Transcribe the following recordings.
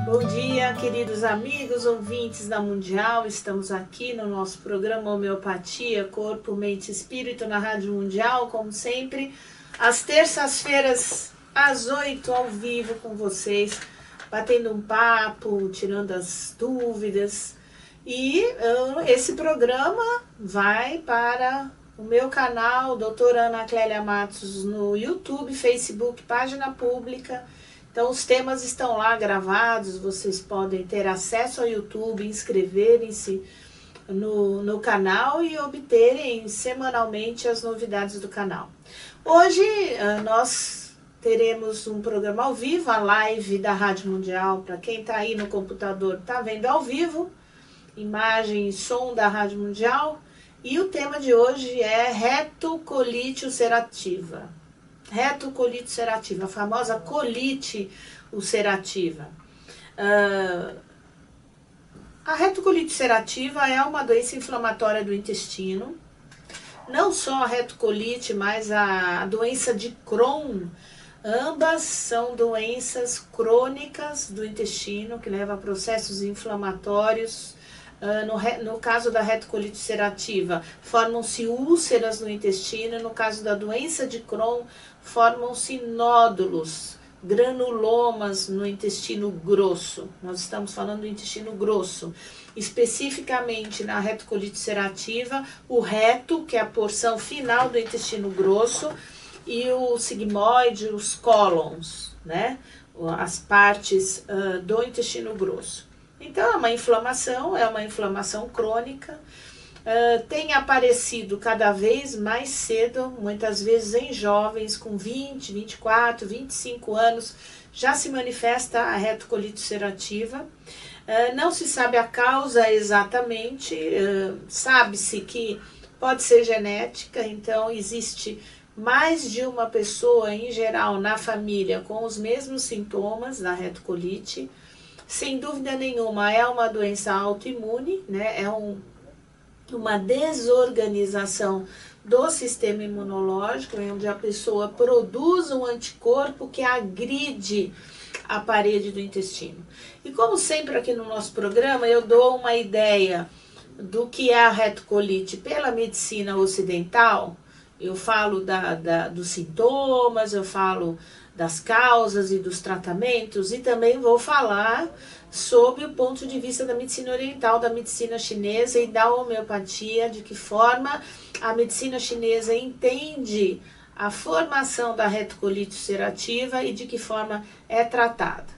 Bom dia, queridos amigos, ouvintes da Mundial. Estamos aqui no nosso programa Homeopatia, Corpo, Mente e Espírito na Rádio Mundial, como sempre, às terças-feiras, às 8, ao vivo com vocês, batendo um papo, tirando as dúvidas. E esse programa vai para o meu canal, doutora Ana Clélia Matos, no YouTube, Facebook, página pública. Então, os temas estão lá gravados, vocês podem ter acesso ao YouTube, inscreverem-se no canal e obterem semanalmente as novidades do canal. Hoje, nós teremos um programa ao vivo, a live da Rádio Mundial. Para quem está aí no computador, está vendo ao vivo, imagem e som da Rádio Mundial. E o tema de hoje é retocolite ulcerativa. Retocolite ulcerativa, a famosa colite ulcerativa. A retocolite ulcerativa é uma doença inflamatória do intestino. Não só a retocolite, mas a doença de Crohn. Ambas são doenças crônicas do intestino que levam a processos inflamatórios. No caso da retocolite ulcerativa, formam-se úlceras no intestino. No caso da doença de Crohn, formam-se nódulos, granulomas no intestino grosso. Nós estamos falando do intestino grosso. Especificamente na retocolite ulcerativa, o reto, que é a porção final do intestino grosso, e o sigmoide, os cólons, né? As partes do intestino grosso. Então, é uma inflamação crônica, tem aparecido cada vez mais cedo, muitas vezes em jovens com 20, 24, 25 anos, já se manifesta a retocolite ulcerativa. Não se sabe a causa exatamente, sabe-se que pode ser genética, então existe mais de uma pessoa em geral na família com os mesmos sintomas da retocolite. Sem dúvida nenhuma, é uma doença autoimune, né? É uma desorganização do sistema imunológico, onde a pessoa produz um anticorpo que agride a parede do intestino. E como sempre aqui no nosso programa, eu dou uma ideia do que é a retocolite pela medicina ocidental. Eu falo dos sintomas, eu falo das causas e dos tratamentos, e também vou falar sobre o ponto de vista da medicina oriental, da medicina chinesa e da homeopatia, de que forma a medicina chinesa entende a formação da retocolite ulcerativa e de que forma é tratada.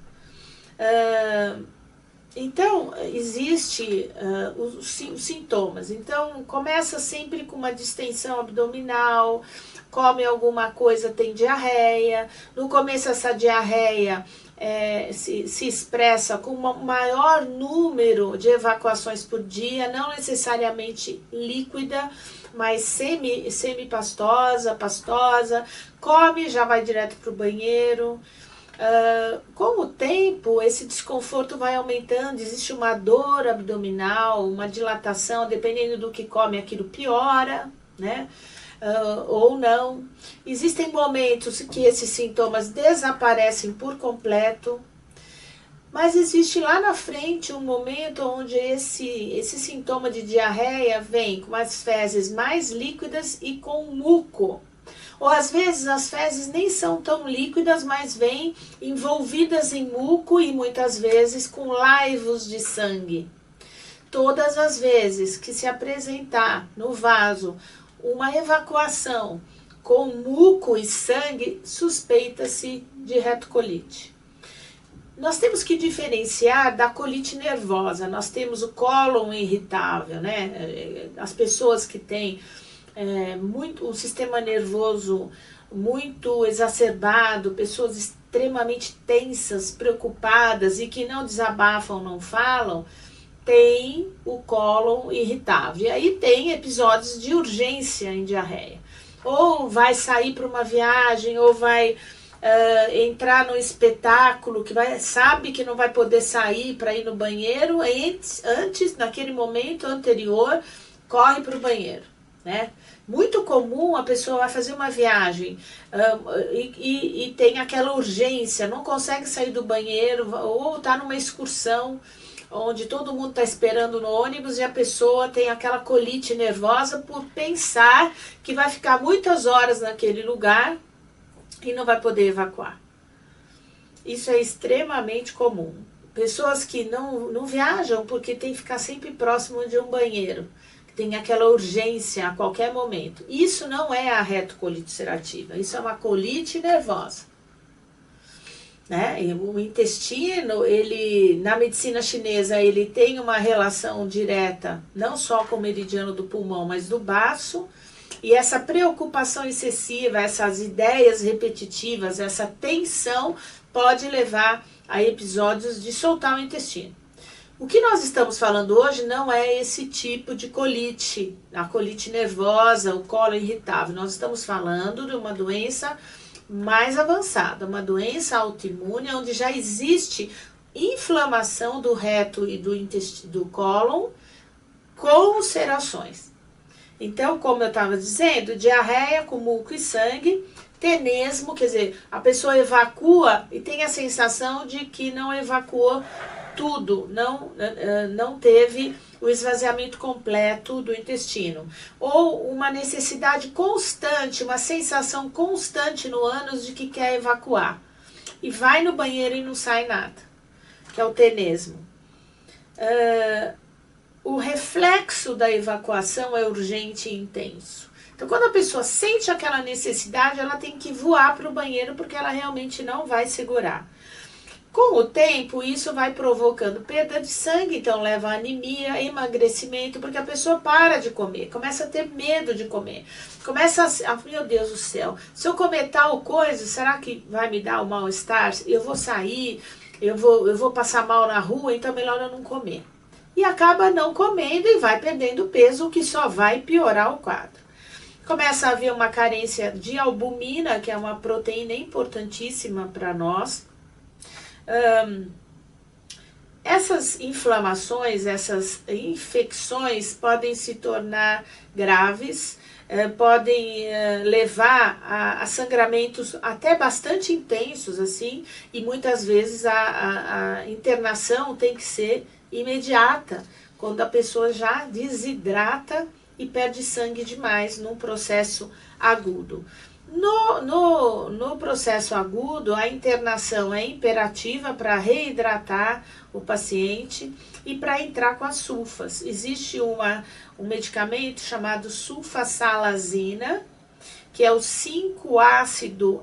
Então, existe os sintomas. Então, começa sempre com uma distensão abdominal, come alguma coisa, tem diarreia. No começo, essa diarreia se expressa com um maior número de evacuações por dia, não necessariamente líquida, mas semi-pastosa, pastosa. Come, já vai direto para o banheiro. Com o tempo, esse desconforto vai aumentando, existe uma dor abdominal, uma dilatação, dependendo do que come, aquilo piora, né? Ou não. Existem momentos que esses sintomas desaparecem por completo, mas existe lá na frente um momento onde esse sintoma de diarreia vem com as fezes mais líquidas e com muco. Ou às vezes as fezes nem são tão líquidas, mas vêm envolvidas em muco e muitas vezes com laivos de sangue. Todas as vezes que se apresentar no vaso uma evacuação com muco e sangue, suspeita-se de retocolite. Nós temos que diferenciar da colite nervosa. Nós temos o cólon irritável, né? As pessoas que têm o sistema nervoso muito exacerbado, pessoas extremamente tensas, preocupadas e que não desabafam, não falam, tem o cólon irritável. E aí tem episódios de urgência em diarreia. Ou vai sair para uma viagem, ou vai entrar no espetáculo, sabe que não vai poder sair para ir no banheiro, antes, naquele momento anterior, corre para o banheiro, né? Muito comum a pessoa vai fazer uma viagem e tem aquela urgência, não consegue sair do banheiro ou está numa excursão onde todo mundo está esperando no ônibus e a pessoa tem aquela colite nervosa por pensar que vai ficar muitas horas naquele lugar e não vai poder evacuar. Isso é extremamente comum. Pessoas que não viajam porque tem que ficar sempre próximo de um banheiro, que tem aquela urgência a qualquer momento. Isso não é a retocolite ulcerativa, isso é uma colite nervosa. Né? E o intestino, ele, na medicina chinesa, ele tem uma relação direta, não só com o meridiano do pulmão, mas do baço. E essa preocupação excessiva, essas ideias repetitivas, essa tensão pode levar a episódios de soltar o intestino. O que nós estamos falando hoje não é esse tipo de colite, a colite nervosa, o colo irritável. Nós estamos falando de uma doença mais avançada, uma doença autoimune, onde já existe inflamação do reto e do intestino, do cólon, com ulcerações. Então, como eu estava dizendo, diarreia com muco e sangue, tenesmo, quer dizer, a pessoa evacua e tem a sensação de que não evacuou tudo, não teve o esvaziamento completo do intestino. Ou uma necessidade constante, uma sensação constante no ânus de que quer evacuar. E vai no banheiro e não sai nada, que é o tenesmo. O reflexo da evacuação é urgente e intenso. Então, quando a pessoa sente aquela necessidade, ela tem que voar para o banheiro porque ela realmente não vai segurar. Com o tempo, isso vai provocando perda de sangue, então leva a anemia, emagrecimento, porque a pessoa para de comer, começa a ter medo de comer. Começa a, meu Deus do céu, se eu comer tal coisa, será que vai me dar o mal-estar? Eu vou sair, eu vou passar mal na rua, então é melhor eu não comer. E acaba não comendo e vai perdendo peso, o que só vai piorar o quadro. Começa a haver uma carência de albumina, que é uma proteína importantíssima para nós. Essas inflamações, essas infecções podem se tornar graves, podem levar a sangramentos até bastante intensos, assim, e muitas vezes a internação tem que ser imediata, quando a pessoa já desidrata e perde sangue demais num processo agudo. No processo agudo, a internação é imperativa para reidratar o paciente e para entrar com as sulfas. Existe um medicamento chamado sulfasalazina, que é o 5-ácido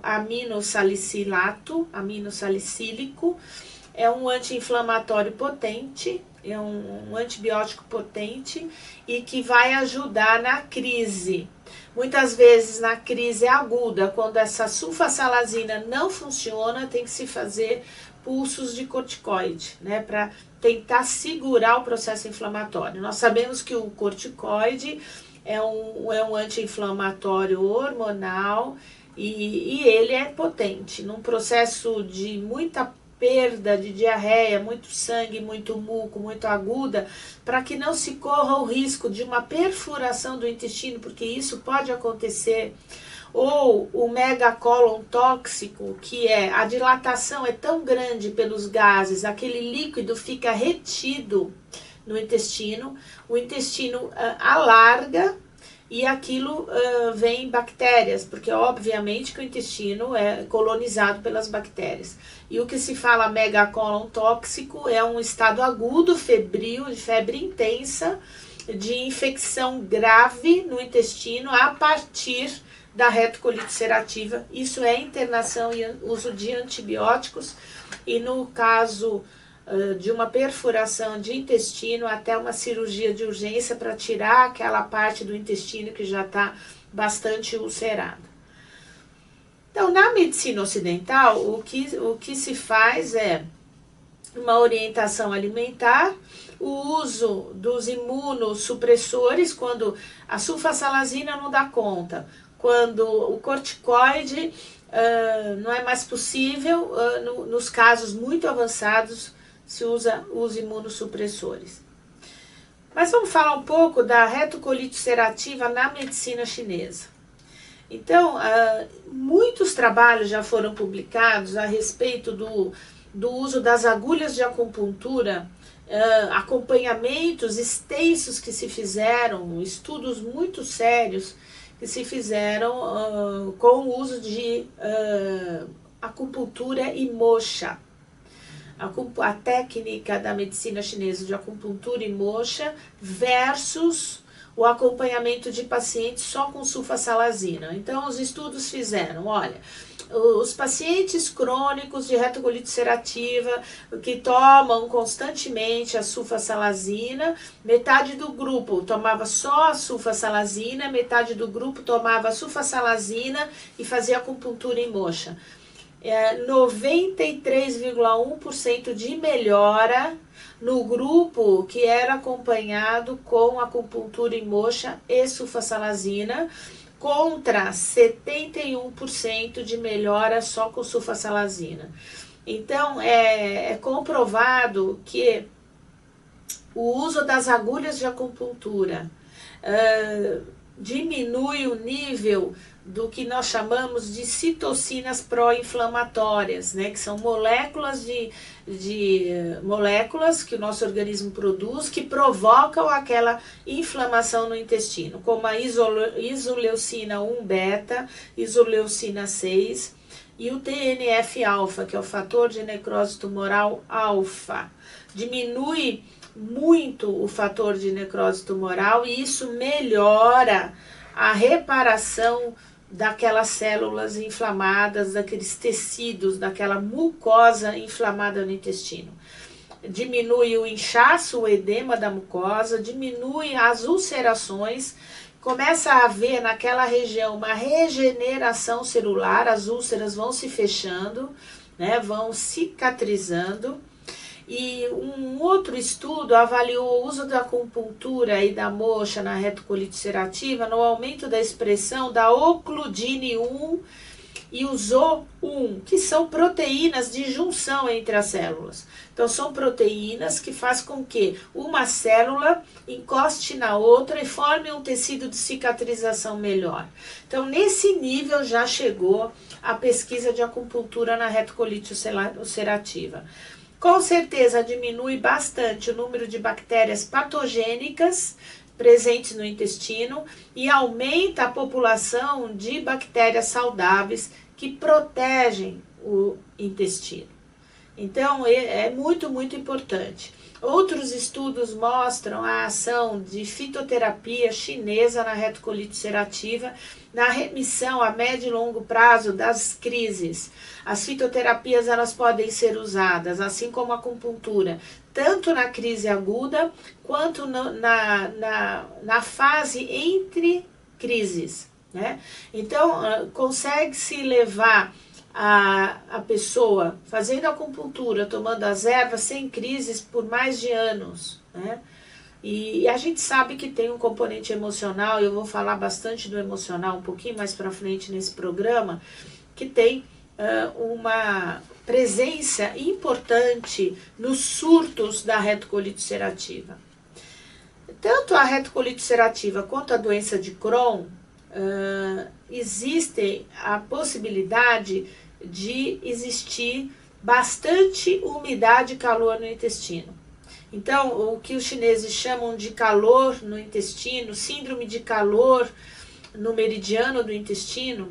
aminosalicílico, é um anti-inflamatório potente, é um antibiótico potente e que vai ajudar na crise. Muitas vezes na crise aguda, quando essa sulfasalazina não funciona, tem que se fazer pulsos de corticoide, né, para tentar segurar o processo inflamatório. Nós sabemos que o corticoide é um anti-inflamatório hormonal e ele é potente. Num processo de muita perda de diarreia, muito sangue, muito muco, muito aguda, para que não se corra o risco de uma perfuração do intestino, porque isso pode acontecer, ou o megacólon tóxico, que é a dilatação é tão grande pelos gases, aquele líquido fica retido no intestino, o intestino alarga, e aquilo vem bactérias, porque obviamente que o intestino é colonizado pelas bactérias. E o que se fala megacólon tóxico é um estado agudo, febril, de febre intensa, de infecção grave no intestino a partir da retocolite ulcerativa. Isso é internação e uso de antibióticos, e no caso de uma perfuração de intestino, até uma cirurgia de urgência para tirar aquela parte do intestino que já está bastante ulcerada. Então, na medicina ocidental, o que se faz é uma orientação alimentar, o uso dos imunossupressores, quando a sulfasalazina não dá conta, quando o corticoide não é mais possível, nos casos muito avançados, se usa os imunossupressores. Mas vamos falar um pouco da retocolite ulcerativa na medicina chinesa. Então, muitos trabalhos já foram publicados a respeito do uso das agulhas de acupuntura, acompanhamentos extensos que se fizeram, estudos muito sérios que se fizeram com o uso de acupuntura e moxa. A técnica da medicina chinesa de acupuntura e moxa versus o acompanhamento de pacientes só com sulfasalazina. Então, os estudos fizeram, olha, os pacientes crônicos de retocolite ulcerativa que tomam constantemente a sulfasalazina, metade do grupo tomava só a sulfasalazina, metade do grupo tomava a sulfasalazina e fazia acupuntura em moxa. 93,1% de melhora no grupo que era acompanhado com acupuntura em moxa e sulfasalazina, contra 71% de melhora só com sulfasalazina. Então, é comprovado que o uso das agulhas de acupuntura diminui o nível do que nós chamamos de citocinas pró-inflamatórias, né, que são moléculas moléculas que o nosso organismo produz que provocam aquela inflamação no intestino, como a isoleucina 1-beta, isoleucina 6 e o TNF-alfa, que é o fator de necrose tumoral alfa. Diminui muito o fator de necrose tumoral e isso melhora a reparação daquelas células inflamadas, daqueles tecidos, daquela mucosa inflamada no intestino. Diminui o inchaço, o edema da mucosa, diminui as ulcerações, começa a haver naquela região uma regeneração celular, as úlceras vão se fechando, né, vão cicatrizando. E um outro estudo avaliou o uso da acupuntura e da moxa na retocolite ulcerativa no aumento da expressão da ocludine 1 e o ZO1, que são proteínas de junção entre as células. Então, são proteínas que fazem com que uma célula encoste na outra e forme um tecido de cicatrização melhor. Então, nesse nível já chegou a pesquisa de acupuntura na retocolite ulcerativa. Com certeza diminui bastante o número de bactérias patogênicas presentes no intestino e aumenta a população de bactérias saudáveis que protegem o intestino. Então, é muito, muito importante. Outros estudos mostram a ação de fitoterapia chinesa na retocolite ulcerativa, na remissão a médio e longo prazo das crises. As fitoterapias elas podem ser usadas, assim como a acupuntura, tanto na crise aguda quanto na fase entre crises, né? Então, consegue-se levar a pessoa fazendo acupuntura, tomando as ervas sem crises por mais de anos, né? E a gente sabe que tem um componente emocional, eu vou falar bastante do emocional um pouquinho mais para frente nesse programa, que tem uma presença importante nos surtos da retocolite ulcerativa. Tanto a retocolite ulcerativa quanto a doença de Crohn, existe a possibilidade de existir bastante umidade e calor no intestino. Então, o que os chineses chamam de calor no intestino, síndrome de calor no meridiano do intestino,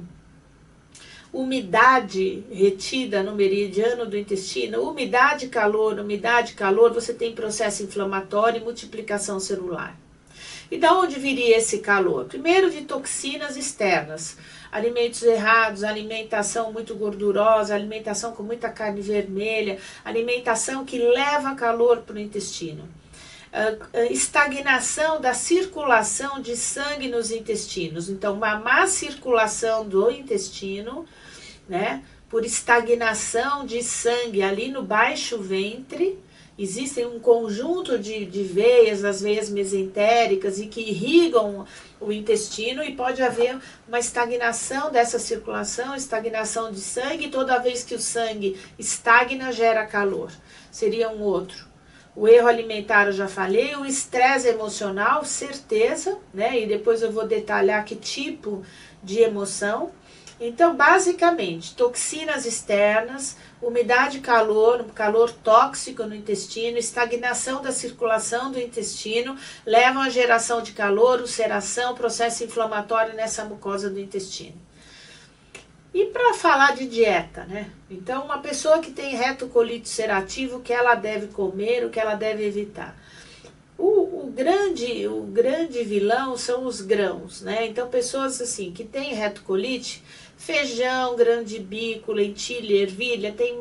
umidade retida no meridiano do intestino, umidade, calor, você tem processo inflamatório e multiplicação celular. E da onde viria esse calor? Primeiro de toxinas externas, alimentos errados, alimentação muito gordurosa, alimentação com muita carne vermelha, alimentação que leva calor para o intestino. Estagnação da circulação de sangue nos intestinos, então uma má circulação do intestino, né, por estagnação de sangue ali no baixo ventre. Existem um conjunto de veias, as veias mesentéricas, e que irrigam o intestino, e pode haver uma estagnação dessa circulação, estagnação de sangue, e toda vez que o sangue estagna, gera calor. Seria um outro. O erro alimentar eu já falei, o estresse emocional, certeza, né? E depois eu vou detalhar que tipo de emoção. Então, basicamente, toxinas externas, umidade e calor, calor tóxico no intestino, estagnação da circulação do intestino, levam à geração de calor, ulceração, processo inflamatório nessa mucosa do intestino. E para falar de dieta, né? Então, uma pessoa que tem retocolite ulcerativa, o que ela deve comer, o que ela deve evitar? O grande vilão são os grãos, né? Então, pessoas assim que têm retocolite, feijão, grão de bico, lentilha, ervilha, tem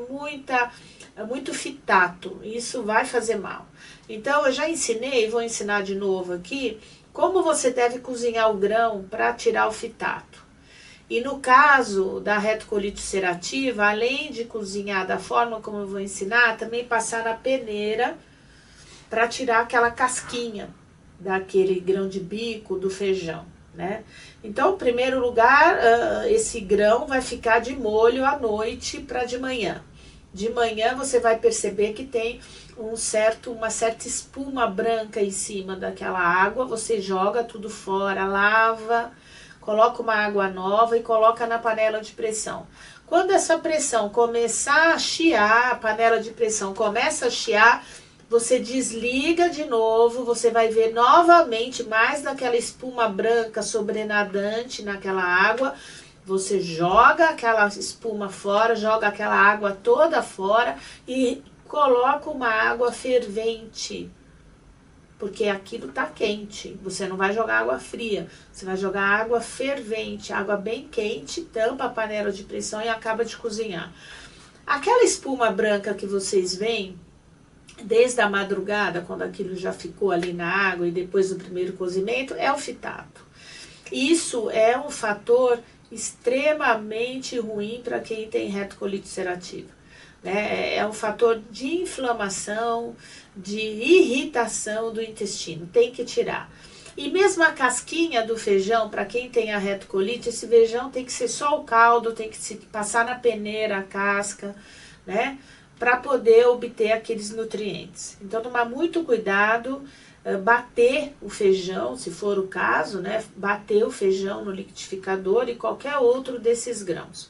muito fitato. Isso vai fazer mal. Então, eu já ensinei, vou ensinar de novo aqui, como você deve cozinhar o grão para tirar o fitato. E no caso da retocolite ulcerativa, além de cozinhar da forma como eu vou ensinar, também passar na peneira para tirar aquela casquinha daquele grão de bico do feijão, né? Então, em primeiro lugar, esse grão vai ficar de molho à noite para de manhã. De manhã você vai perceber que tem uma certa espuma branca em cima daquela água, você joga tudo fora, lava, coloca uma água nova e coloca na panela de pressão. Quando essa pressão começar a chiar, a panela de pressão começa a chiar, você desliga de novo, você vai ver novamente mais daquela espuma branca sobrenadante naquela água. Você joga aquela espuma fora, joga aquela água toda fora e coloca uma água fervente. Porque aquilo tá quente, você não vai jogar água fria, você vai jogar água fervente, água bem quente, tampa a panela de pressão e acaba de cozinhar. Aquela espuma branca que vocês veem, desde a madrugada, quando aquilo já ficou ali na água e depois do primeiro cozimento, é o fitato. Isso é um fator extremamente ruim para quem tem retocolite ulcerativa. Né? É um fator de inflamação, de irritação do intestino, tem que tirar. E mesmo a casquinha do feijão, para quem tem a retocolite, esse feijão tem que ser só o caldo, tem que se passar na peneira a casca, né? Para poder obter aqueles nutrientes. Então, tomar muito cuidado, bater o feijão, se for o caso, né? Bater o feijão no liquidificador e qualquer outro desses grãos.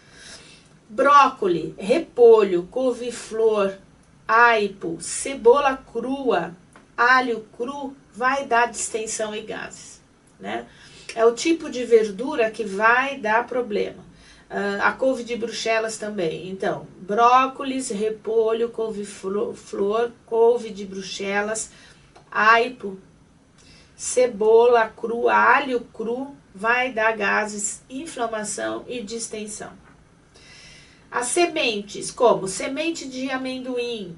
Brócoli, repolho, couve-flor, aipo, cebola crua, alho cru, vai dar distensão e gases, né? É o tipo de verdura que vai dar problema. A couve de Bruxelas também. Então, brócolis, repolho, couve-flor, couve de Bruxelas, aipo, cebola crua, alho cru, vai dar gases, inflamação e distensão. As sementes, como semente de amendoim,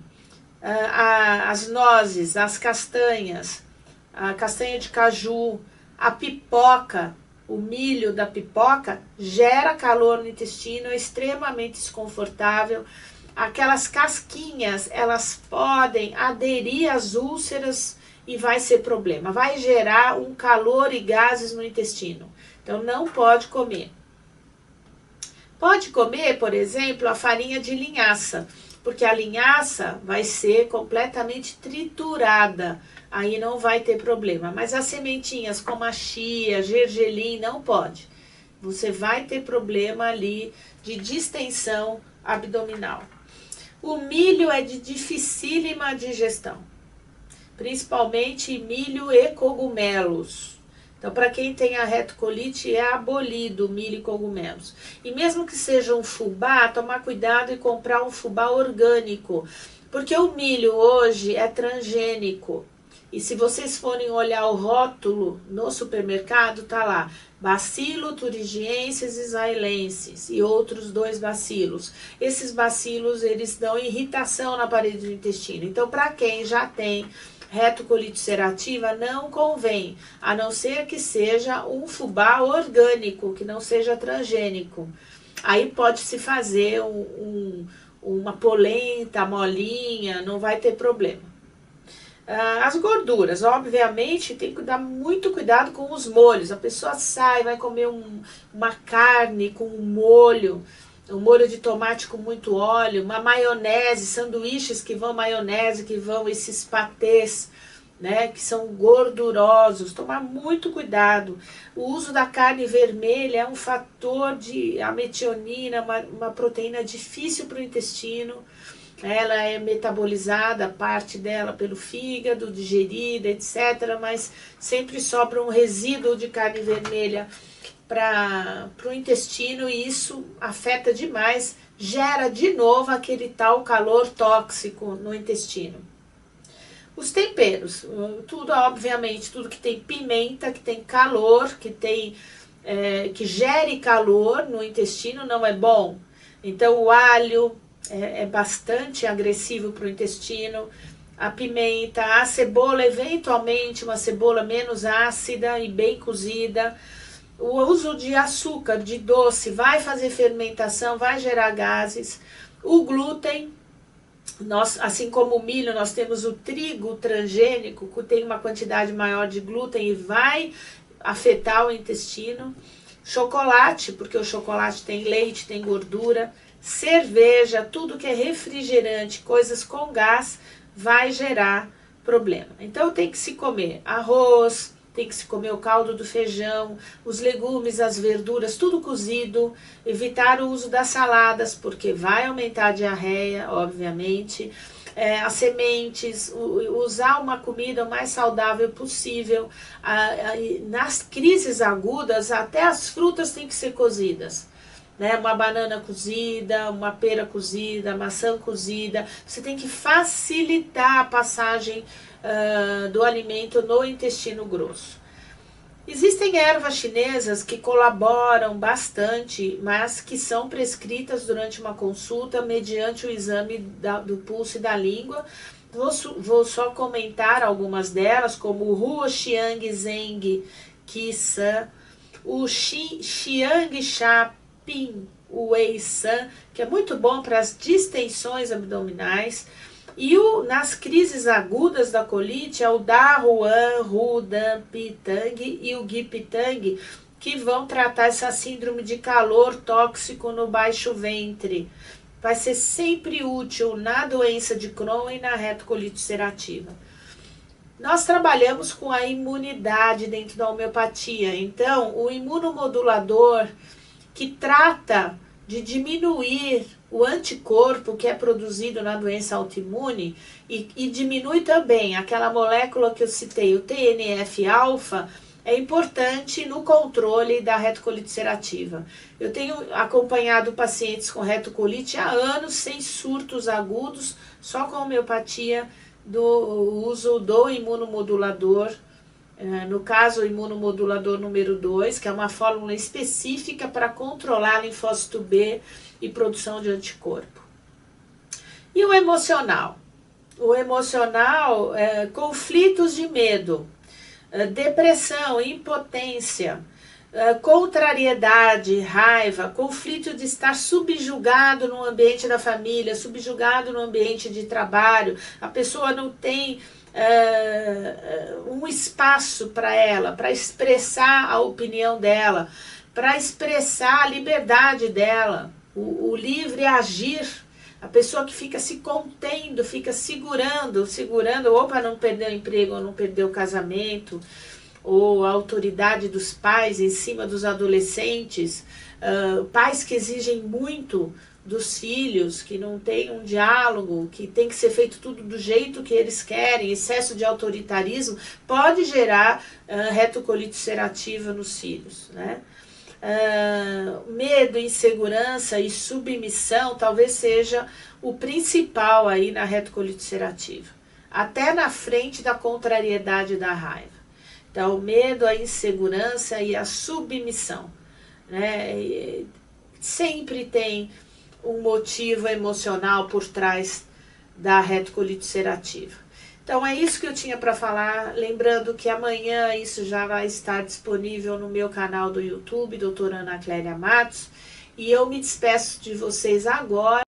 as nozes, as castanhas, a castanha de caju, a pipoca, o milho da pipoca gera calor no intestino, é extremamente desconfortável. Aquelas casquinhas, elas podem aderir às úlceras e vai ser problema. Vai gerar um calor e gases no intestino. Então, não pode comer. Pode comer, por exemplo, a farinha de linhaça, porque a linhaça vai ser completamente triturada, aí não vai ter problema. Mas as sementinhas como a chia, gergelim, não pode. Você vai ter problema ali de distensão abdominal. O milho é de dificílima digestão, principalmente milho e cogumelos. Então, para quem tem a retocolite, é abolido milho e cogumelos. E mesmo que seja um fubá, tomar cuidado e comprar um fubá orgânico. Porque o milho hoje é transgênico. E se vocês forem olhar o rótulo no supermercado, tá lá, Bacilo thuringiensis israelensis e outros 2 bacilos. Esses bacilos, eles dão irritação na parede do intestino. Então, para quem já tem retocolite ulcerativa, não convém, a não ser que seja um fubá orgânico, que não seja transgênico. Aí pode se fazer uma polenta molinha, não vai ter problema. As gorduras, obviamente, tem que dar muito cuidado com os molhos. A pessoa sai, vai comer uma carne com um molho, um molho de tomate com muito óleo, uma maionese, sanduíches que vão maionese, que vão esses patês, né, que são gordurosos. Tomar muito cuidado. O uso da carne vermelha é um fator de metionina, uma proteína difícil para o intestino. Ela é metabolizada, parte dela pelo fígado, digerida, etc. Mas sempre sobra um resíduo de carne vermelha para o intestino e isso afeta demais, gera de novo aquele tal calor tóxico no intestino. Os temperos, tudo obviamente, tudo que tem pimenta, que tem calor, que gere calor no intestino não é bom. Então o alho é bastante agressivo para o intestino, a pimenta, a cebola, eventualmente uma cebola menos ácida e bem cozida. O uso de açúcar, de doce, vai fazer fermentação, vai gerar gases. O glúten, assim como o milho, nós temos o trigo transgênico, que tem uma quantidade maior de glúten e vai afetar o intestino. Chocolate, porque o chocolate tem leite, tem gordura. Cerveja, tudo que é refrigerante, coisas com gás, vai gerar problema. Então tem que se comer arroz, tem que se comer o caldo do feijão, os legumes, as verduras, tudo cozido, evitar o uso das saladas, porque vai aumentar a diarreia, obviamente, as sementes, usar uma comida o mais saudável possível. Nas crises agudas, até as frutas têm que ser cozidas. Né, uma banana cozida, uma pera cozida, maçã cozida. Você tem que facilitar a passagem do alimento no intestino grosso. Existem ervas chinesas que colaboram bastante, mas que são prescritas durante uma consulta mediante o exame do pulso e da língua. Vou só comentar algumas delas, como o Huo Xiang Zeng Qi San, o Xiang Sha o Wei San, que é muito bom para as distensões abdominais, e nas crises agudas da colite é o Da Ruan, Hu Dan Pi Tang e o Gi Pi Tang, que vão tratar essa síndrome de calor tóxico no baixo ventre. Vai ser sempre útil na doença de Crohn e na retocolite ulcerativa. Nós trabalhamos com a imunidade dentro da homeopatia, então o imunomodulador que trata de diminuir o anticorpo que é produzido na doença autoimune e diminui também aquela molécula que eu citei, o TNF-alfa, é importante no controle da retocolite ulcerativa. Eu tenho acompanhado pacientes com retocolite há anos, sem surtos agudos, só com homeopatia do uso do imunomodulador. No caso, o imunomodulador número 2, que é uma fórmula específica para controlar linfócito B e produção de anticorpo. E o emocional? O emocional, conflitos de medo, depressão, impotência, contrariedade, raiva, conflito de estar subjugado no ambiente da família, subjugado no ambiente de trabalho, a pessoa não tem um espaço para ela, para expressar a opinião dela, para expressar a liberdade dela, o livre agir, a pessoa que fica se contendo, fica segurando, ou para não perder o emprego, ou não perder o casamento, ou a autoridade dos pais em cima dos adolescentes, pais que exigem muito dos filhos, que não tem um diálogo, que tem que ser feito tudo do jeito que eles querem, excesso de autoritarismo, pode gerar retocolite ulcerativa nos filhos, né? Medo, insegurança e submissão talvez seja o principal aí na retocolite ulcerativa, até na frente da contrariedade e da raiva. Então, o medo, a insegurança e a submissão, né? Sempre tem um motivo emocional por trás da retocolite ulcerativa. Então é isso que eu tinha para falar, lembrando que amanhã isso já vai estar disponível no meu canal do YouTube, doutora Ana Clélia Matos, e eu me despeço de vocês agora.